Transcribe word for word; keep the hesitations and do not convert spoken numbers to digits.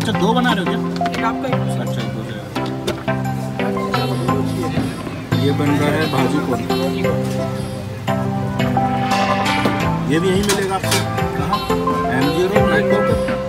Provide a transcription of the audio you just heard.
अच्छा दो बना रहे हो क्या? एक आपका एक अच्छा दो से। ये बन रहा है भाजी कोन। ये भी यहीं मिलेगा आपको। कहाँ? M G road night